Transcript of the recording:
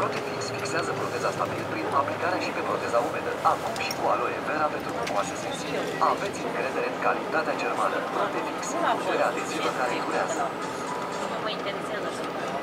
Protefix fixează proteza stabil prin aplicarea și pe proteza umedă, acum și cu aloe vera pentru mucoase sensibile. Aveți încredere în calitatea germană. Protefix, puterea adezivă care durează. Nu mă interesează.